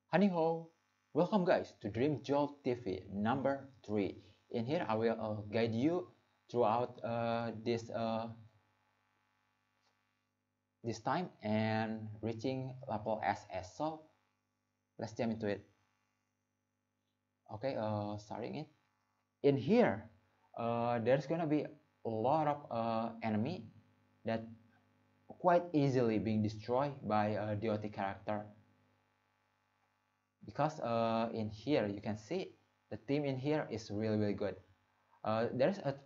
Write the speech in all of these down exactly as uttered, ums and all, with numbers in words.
Honey ho! Welcome guys to Dream Jolt T V number three. In here I will uh, guide you throughout uh, this uh, this time and reaching level S S. So let's jump into it. Okay, uh, starting it. In here, uh, there's gonna be a lot of uh, enemy that quite easily being destroyed by a D O T character. Because uh, in here you can see the team in here is really really good. Uh, there's a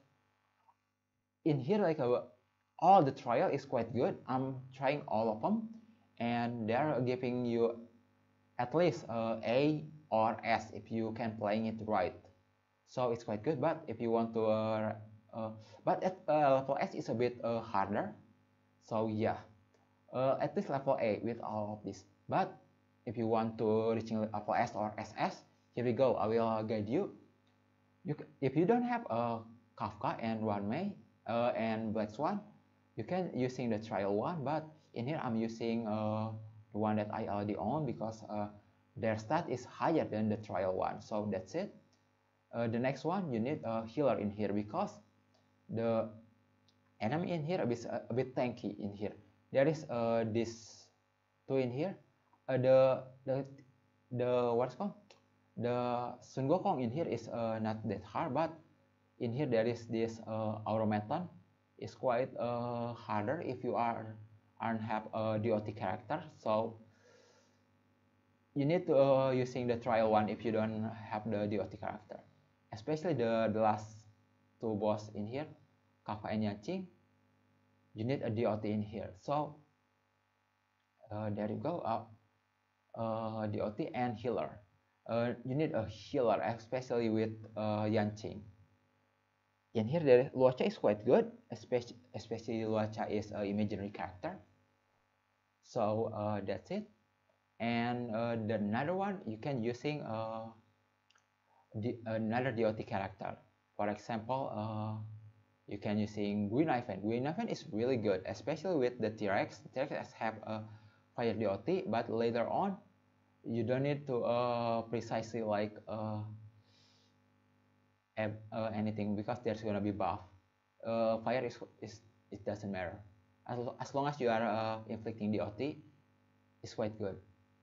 in here like a, all the trial is quite good. I'm trying all of them, and they're giving you at least uh, A or S if you can playing it right. So it's quite good. But if you want to, uh, uh, but at uh, level S is a bit uh, harder. So yeah, uh, at least level A with all of this. But if you want to reaching level S or S S, here we go. I will guide you. You if you don't have a Kafka and Runway uh, and Black Swan, you can using the trial one. But in here I'm using uh, the one that I already own because uh, their stat is higher than the trial one. So that's it. Uh, the next one you need a healer in here because the enemy in here a bit a bit tanky in here. There is uh, this two in here. Uh, the the the what's called the Sun Gokong in here is uh, not that hard, but in here there is this uh, Automaton. It's quite uh, harder if you are aren't have a D O T character. So you need to uh, using the trial one if you don't have the D O T character. Especially the, the last two boss in here, Kafka and Yanqing, you need a D O T in here. So uh, there you go, uh, uh, D O T and healer. Uh, you need a healer, especially with uh, Yanqing. In here, there Luocha is quite good, especially especially Luocha is an imaginary character. So uh, that's it. And uh, the another one you can using uh, the, another D O T character. For example, uh, you can using Guinevere. Guinevere is really good, especially with the T-Rex. T-Rex have a fire D O T, but later on you don't need to uh, precisely like uh, have, uh, anything because there's gonna be buff. Uh, fire is, is it doesn't matter as, as long as you are uh, inflicting D O T, it's quite good.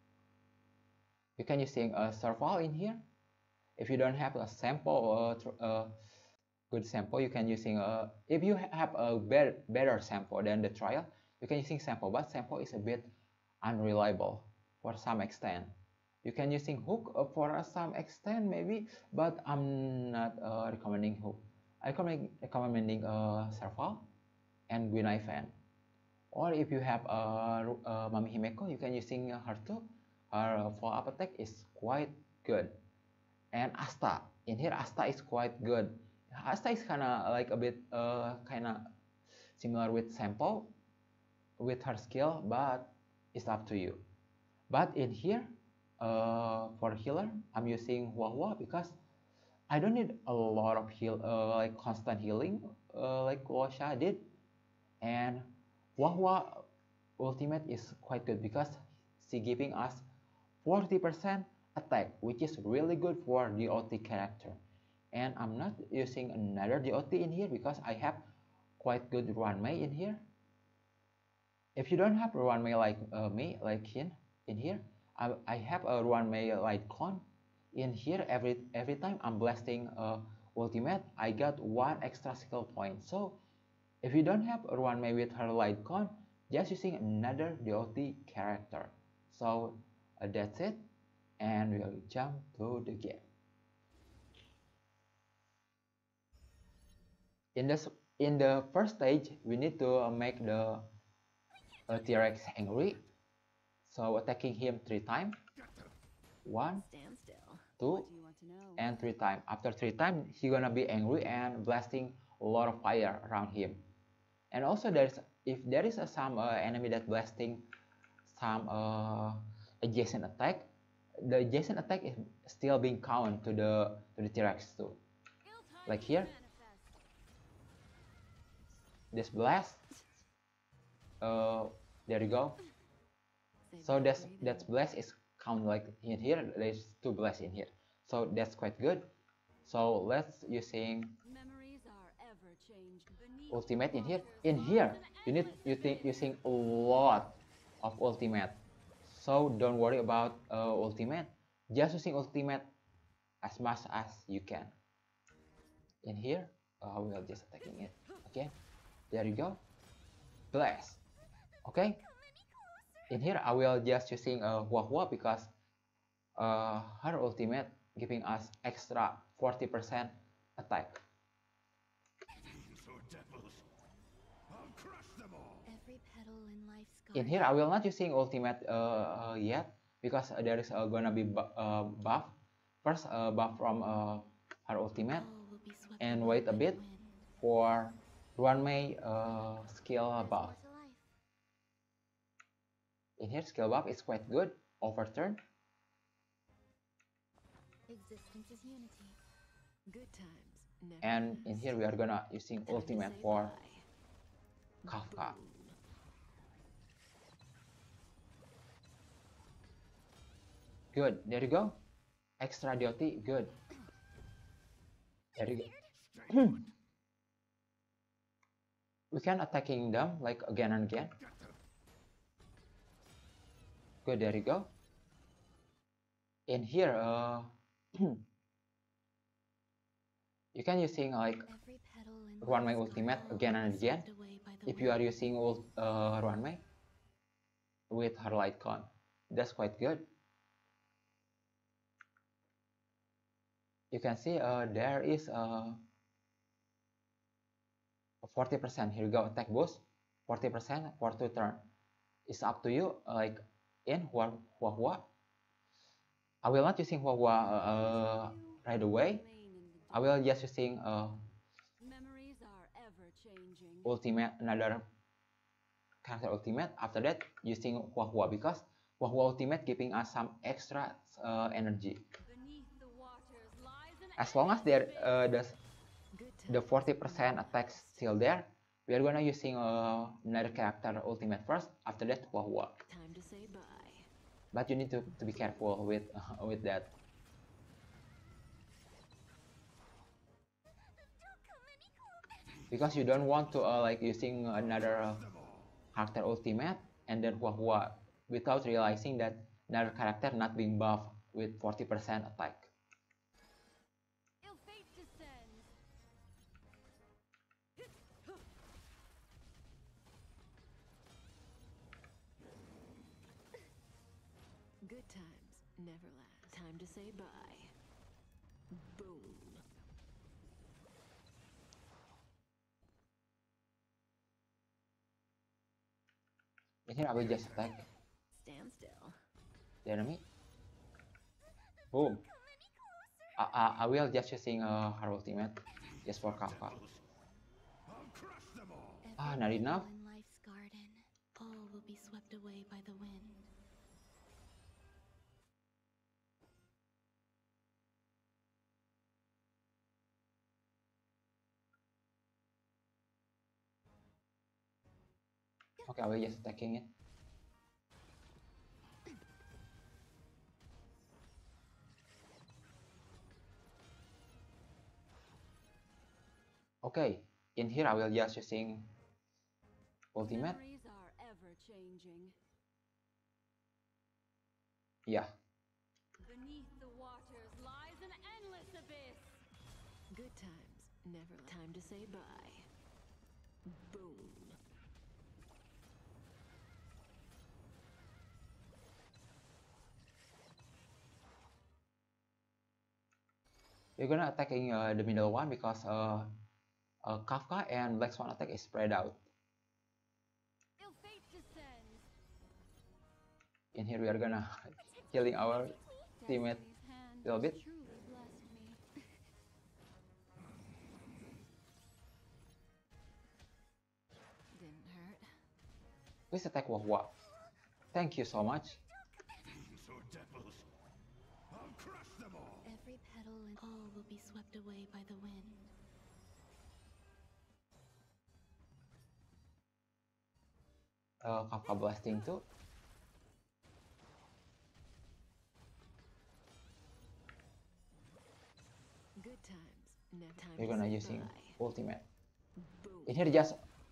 You can using a survival in here. If you don't have a sample, uh, uh, good sample, you can using a. If you have a better better sample than the trial, you can using sample, but sample is a bit unreliable for some extent. You can using hook uh, for some extent maybe, but I'm not uh, recommending hook. I recommend recommending uh, Serval and Guinevere. Or if you have a uh, uh, Mami Himeko, you can using her too. Her follow-up attack is quite good. And Asta, in here Asta is quite good. Asta is kind of like a bit uh, kind of similar with Sample with her skill, but it's up to you. But in here, uh, for healer, I'm using Hua Hua because I don't need a lot of heal, uh, like constant healing, uh, like Luocha did. And Hua Hua ultimate is quite good because she giving us forty percent attack, which is really good for D O T character. And I'm not using another D O T in here because I have quite good Runmei in here. If you don't have Runmei like uh, me, like Hin in here, I, I have a Runmei like Clone in here. Every every time I'm blasting uh, ultimate, I got one extra skill point. So if you don't have a Runmei with her light con, just using another D O T character. So uh, that's it, and we'll jump to the game. In this in the first stage, we need to uh, make the uh, T-Rex angry. So attacking him three times. One, two, and three times. After three times, he gonna be angry and blasting a lot of fire around him. And also there's if there is a, some uh, enemy that blasting some uh, adjacent attack, the adjacent attack is still being counted to the to the T-Rex too. Like here, this blast. Uh, there you go. So that's that blast is count like in here. There's two blasts in here, so that's quite good. So let's using ultimate in here. In here, you need you think using a lot of ultimate. So don't worry about uh, ultimate. Just using ultimate as much as you can. In here, uh, we are just attacking it. Okay, there you go. Blast. Okay. In here, I will just using a uh, Hua Hua because uh, her ultimate giving us extra forty percent attack. In here, I will not using ultimate uh, uh, yet because uh, there is uh, gonna be bu uh, buff. First, uh, buff from uh, her ultimate, and wait a bit for Ruanmei uh, skill buff. In here, skill buff is quite good. Overturn. Existence is unity. Good times. Never And in here, we are gonna using ultimate for Kafka. Good, there you go. Extra duty, good. There you go. We can attacking them like again and again. Good, there you go. In here, uh, you can using like Ruanmei ultimate again and again. If you are using ult, uh, Ruanmei with her light con, that's quite good. You can see uh, there is uh, forty percent. Here you go, attack boost, forty percent for two turn. It's up to you. Like in Hua Hua Hua, I will not using Hua Hua uh, right away. I will just using uh, ultimate, another character ultimate. After that, using Hua Hua because Hua Hua ultimate giving us some extra uh, energy. As long as there uh, the the forty percent attack still there, we are gonna using uh, another character ultimate first. After that, Hua Hua. Time to say bye. But you need to, to be careful with uh, with that. Because you don't want to uh, like using another uh, character ultimate and then Hua Hua without realizing that another character not being buffed with forty percent attack. Good times never last. Time to say bye. Boom. In here I will just attack Stand still. the enemy. Boom. I, I, I will just using uh, her ultimate just for Kafka. Ah, not enough. In life's garden, all will be swept away by the wind. Okay, I will just attacking it. Okay, in here I will just using ultimate. Yeah. Beneath the waters lies an endless abyss. Good times never last. Time to say bye. Boom. We're gonna attacking uh, the middle one because uh, uh, Kafka and Black Swan attack is spread out. In here we are gonna killing our teammate a little bit. Didn't hurt. Please attack Hua Hua. Thank you so much. Every petal and all will be swept away by the wind. Uh, Kafka blasting too. Good times, never time We're to gonna say using bye. ultimate. Boom. In here just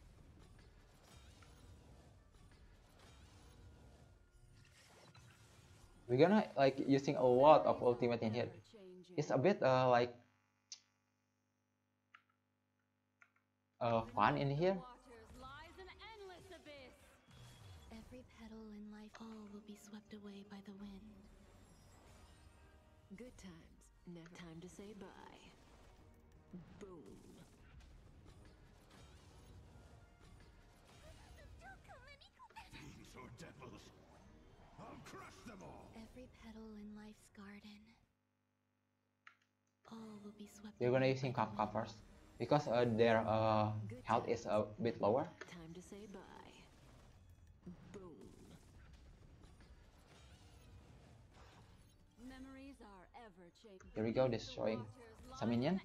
we're gonna like using a lot of ultimate in here. It's a bit uh, like uh, fun in here. Every petal in life, all will be swept away by the wind. Good times, never time to say bye. Boom. Fiends or devils, I'll crush them all. Every petal in life's garden, all will be swept We're gonna away using by the Kafka wind. first because uh, their uh, Good health is a times, bit never lower. Time to say bye. Boom. Memories are ever changing. Here we go, destroying some minion.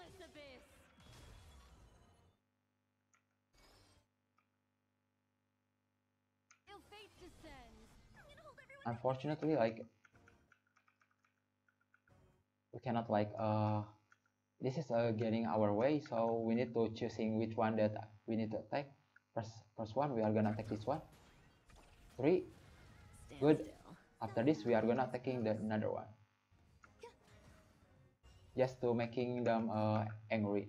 Unfortunately, like we cannot like uh this is uh, getting our way, so we need to choosing which one that we need to attack. First, first one we are gonna attack this one. Three, Stand good. still. After this we are gonna attacking the another one, just to making them uh, angry.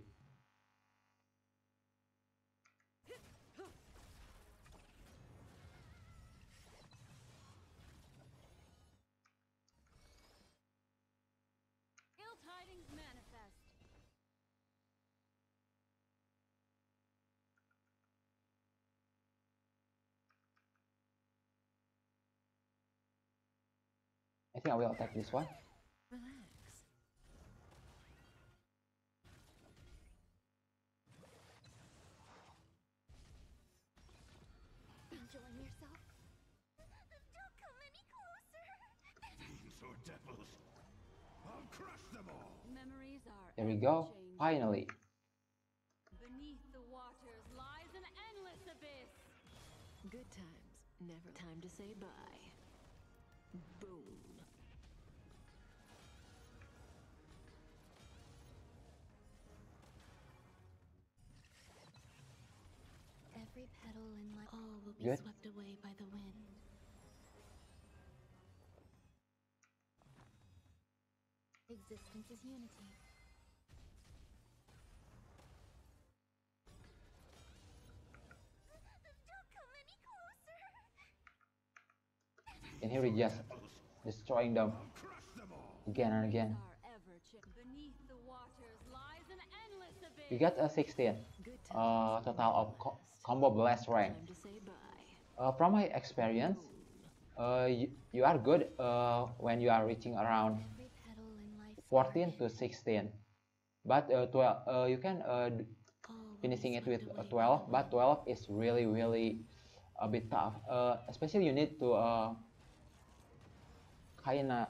Ill tidings manifest. I think I will attack this one. Relax. Enjoying yourself? Don't come any closer. Fiends or devils, I'll crush them all. Memories are There we ever go. changing. Finally, Beneath the waters lies an endless abyss. Good times, never time to say bye. Boom. Every petal in life, all will be Good. swept away by the wind. Existence is unity. Don't come any closer. in here we just destroying them I'll crush them all. again and again. Are ever changing. Beneath the waters lies an endless abyss. We got a sixteen Good uh, times. total of co last. combo blast rank. Time to say bye. Uh, from my experience, uh, you, you are good uh, when you are reaching around Every petal in life's fourteen garden, to sixteen, but uh, twelve uh, you can uh, d- all will be finishing it with swept uh, away by twelve, the but wind. twelve is really really a bit tough, uh, especially you need to uh, kinda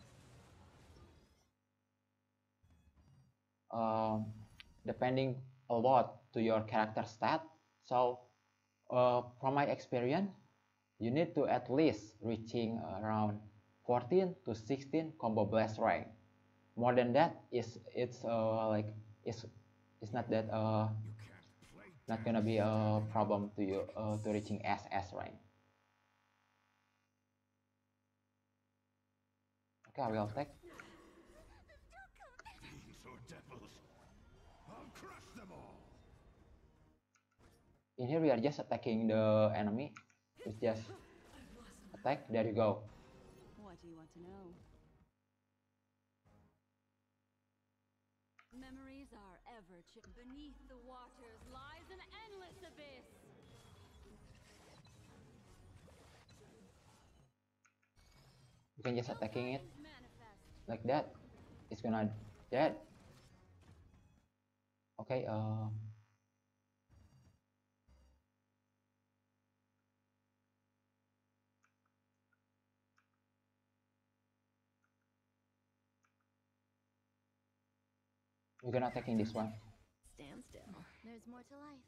um, depending a lot to your character stat. So uh, from my experience, you need to at least reaching around fourteen to sixteen combo blast rank. More than that is it's uh, like it's it's not that uh, You can't play not gonna be a problem to you uh, to reaching S S rank. Okay, I will take. fiends or devils, I'll crush them all. In here we are just attacking the enemy. It's just attack. There you go. What do you want to know? Memories are ever changing. Beneath the waters lies an endless abyss. You can just attacking it Tidings manifest. like that. It's gonna dead. Okay. Uh, we're gonna attacking this one. Stand still. There's more to life.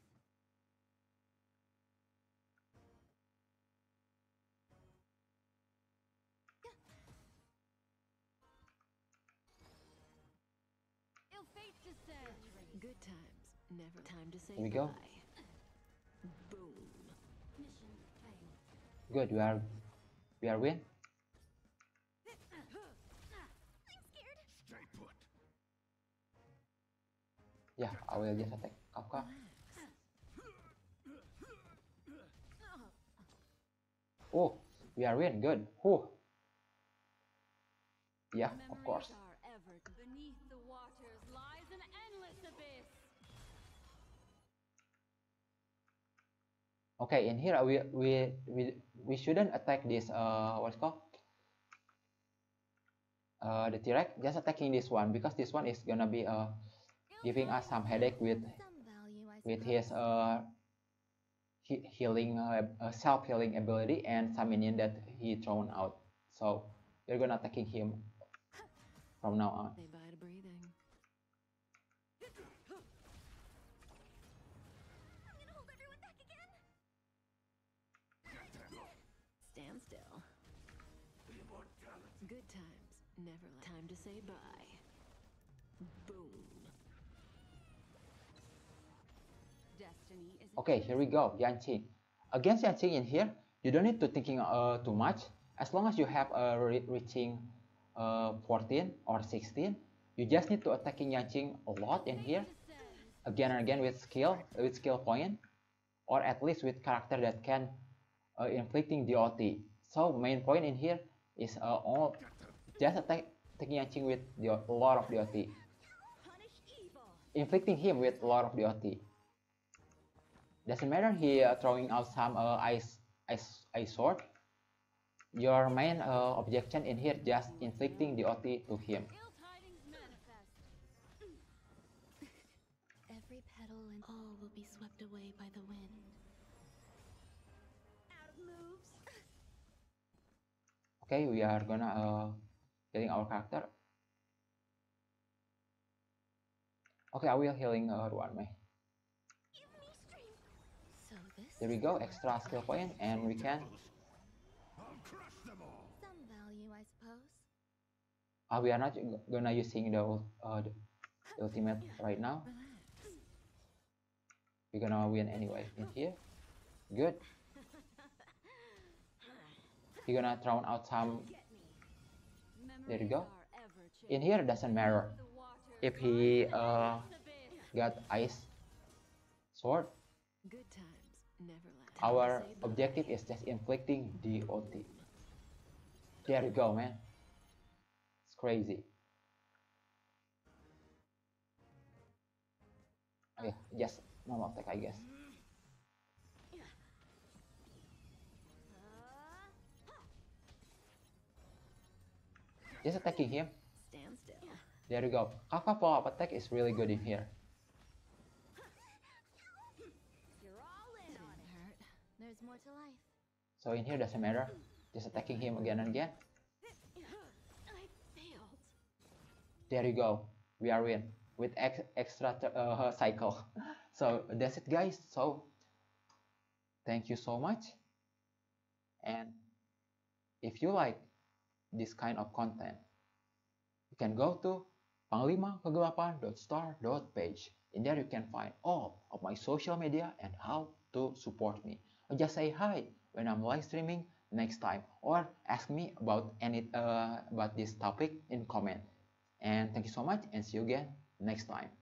Ill Epic descent. Good times, never time to say Here we go. bye. Boom. Mission failed. Good, we are we are win. Stay put. Yeah, I will just attack Kafka. Oh, we are win. Good. Whew. Yeah, of course. Memories are ever beneath the waters lies an endless abyss. Okay, in here we we we we shouldn't attack this uh what's it called uh the T-Rex. Just attacking this one because this one is gonna be uh giving us some headache with Some value, I with suppose. his uh he healing uh, uh, self healing ability and some minion that he thrown out. So we're gonna attacking him from now on. Say bye to breathing. I'm gonna hold everyone back again. Stand still. Good times, never la- time to say bye. Boom. Destiny is Okay, here we go, Yanqing. Against Yanqing in here, you don't need to thinking uh, too much. As long as you have uh, re reaching uh, fourteen or sixteen, you just need to attacking Yanqing a lot in here, again and again with skill, with skill point, or at least with character that can uh, inflicting D O T. So main point in here is uh, all just attack attacking Yanqing with the, a lot of D O T, Punish evil. inflicting him with a lot of D O T. Doesn't matter he uh, throwing out some uh, ice ice ice sword. Your main uh, objection in here just inflicting the O T to him. ill tidings manifest. Every petal and all will be swept away by the wind. Out of moves. Okay, we are gonna uh, healing our character. Okay, I will healing uh, Ruan Mei. Give me strength. So this. There we is go, the extra skill point, and we can. I'll crush them all. Some value, I suppose. Uh, we are not gonna using the, ult- uh, the ultimate right now. Relax. We're gonna win anyway in here. Good. You're gonna throw out some. There you go. Memories are ever In changing. here it doesn't matter The waters if he lies an uh endless abyss. got ice sword. Good times, never la- time to Our say bye. objective is just inflicting D O T. There you go, man. It's crazy. Oh, yeah, just normal attack, I guess. Just attacking him. Stand still. There you go. Kafka follow-up attack is really good in here. You're all in on it. Hurt. There's more to life. So in here doesn't matter. Just attacking him again and again. I failed. There you go. We are win with ex extra uh, cycle. So that's it, guys. So thank you so much. And if you like this kind of content, you can go to panglima kegelapan dot star dot page. In there you can find all of my social media and how to support me. Or just say hi when I'm live streaming next time, or ask me about any uh, about this topic in comment. And thank you so much, and see you again next time.